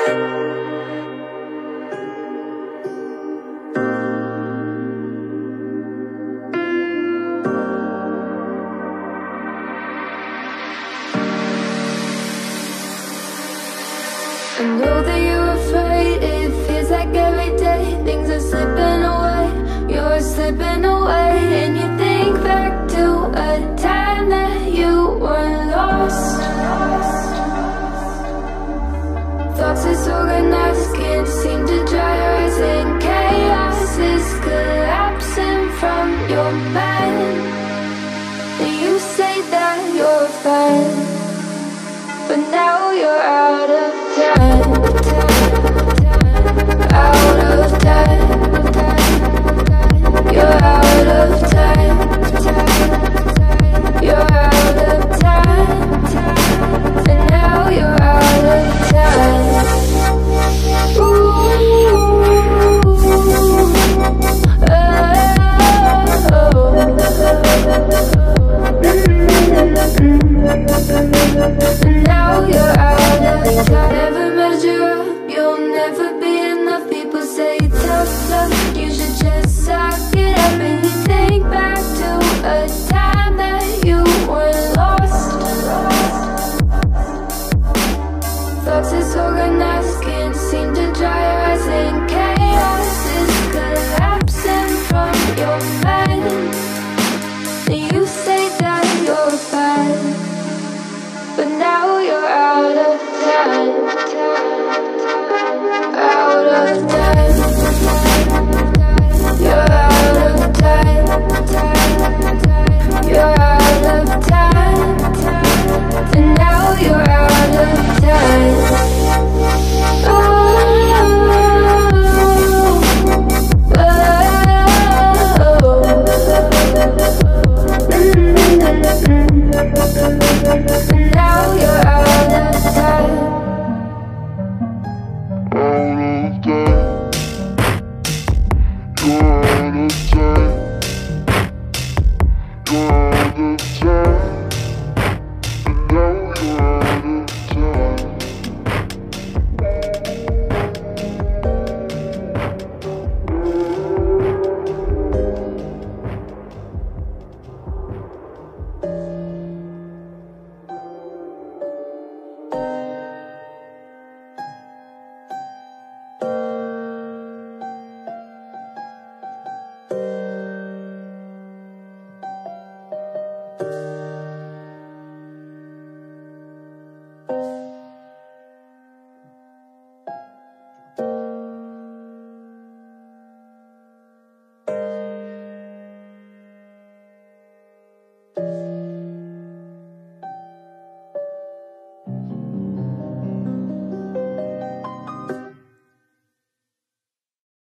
I know that you're afraid, it feels like every day things are slipping away, you're slipping away. And you think back to a time that you were lost. Thoughts disorganized, can't seem to dry your eyes, and chaos is collapsing from your mind. And you say that you're fine, but now you're out of time, out of time. You're out of time, you're out of time, and now you're out of time. And now you're out of time. Never measure up, you'll never be enough. People say tough love, you should just suck it up. And you think back to a time that you were lost. Thoughts disorganized, can't seem to dry your eyes, and chaos is collapsing from your mind. And you say that you're fine, but now you're out of time, out of time. You're out of time, you're out of time, and now you're out of time. And now you're out of time.